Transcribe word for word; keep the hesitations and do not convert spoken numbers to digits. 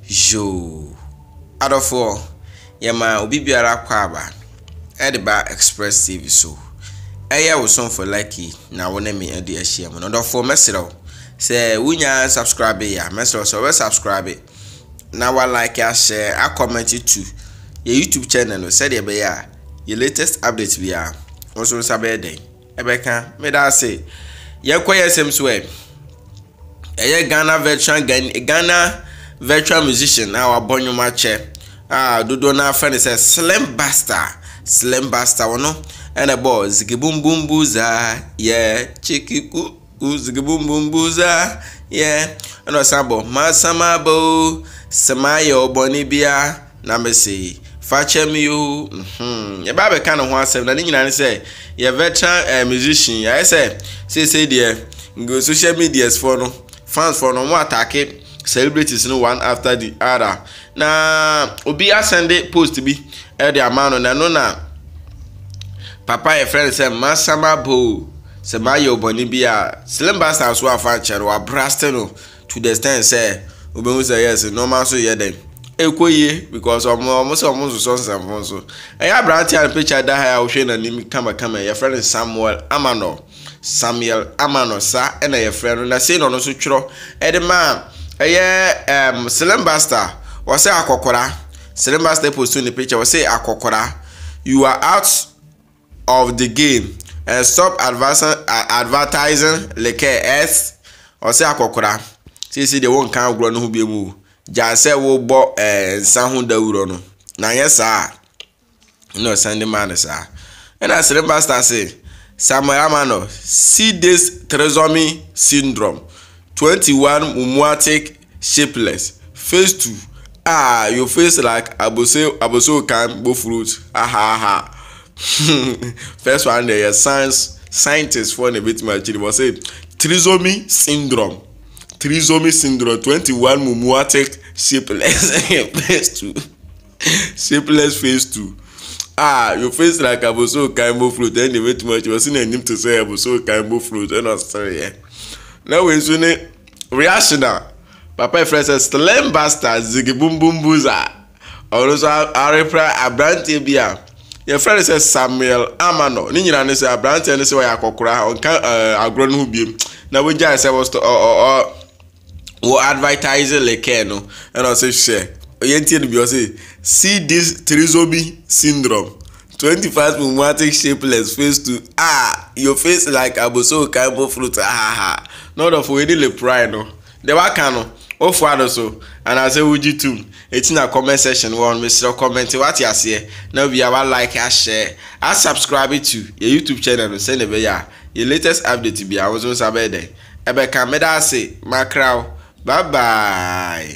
Yo, adofo yema obi biara kwa aba Ediba Express T V so eye wo son for lucky na wona me ade ahia mo no adofo mesrew se wunya subscribe ya mesrew so we subscribe na wa like ya share a comment too your YouTube channel no said be ya your latest update bi ya won sabe den ebeka me da say ye kwayesem so e eye Ghana veteran Ghana virtual musician our bonyuma che ah dodo na friend say Slim Busterr Slim Busterr wono and a boy zigi boom boom booza yeah chiki ku zigi boom boom booza yeah and osabo masama bo samayo boni bia na me say fachem you mhm ye ba be kan ho asem na ni nyina say ye veteran uh, musician ya say say say there go social medias for no fans for no mo attack celebrities no one after the other na obi asende post bi e de amano na no na papa e friend say masama bo se mayo boni bia Slim Busterr so afa chere wa braste no to the extent say obi say yes normal so ye den ekoye because omo omo so omo so so so e ya brand and picture da ha wo hwe na nim kama kama your friend Samuel Amano Samuel Amano sa e na your friend na say no no so twiro e de ma eh um Slim Busterr was say akokora Slim Busterr post in the picture was say akokora you are out of the game and stop advertising uh, advertising like as or say akokora see see the one kan gro no hu biemu ja say wo bo eh nsan hu dawuro no na yes ah no Sunday man sir and as Slim Busterr say Samuel Amano see this trisomy syndrome twenty-one mumuatic shapeless phase two ah your face like abose abose can go fruit aha aha first one there science scientists for a bit much it was say trisomy syndrome trisomy syndrome twenty-one mumuatic shapeless phase two shapeless phase two ah your face like abose can go fruit then the bit much was in a name to say abose can go fruit and not sorry yeah. Now we soon reaction now. Papa friend says Slim Busterr zigi boom boom booza. Also I reply Abrante bia. Your friend says Samuel Amano. Ni nyina ne say Abrante ne say wa akokora on kan agro no biem. Na we jai say was to or or advertising like no. And also share. Oyenti no bi say see this trisomy syndrome. twenty-five mumuatic shapeless face to ah your face like aboso kaibo fruit ah not of we dey pride no the waka no o fuado so and I say uji too it's in a comment section one Mister comment what you say now we have like and share and subscribe to your YouTube channel no send be ya your latest update be I was on sabe dey ebe ka me da say macrow bye bye.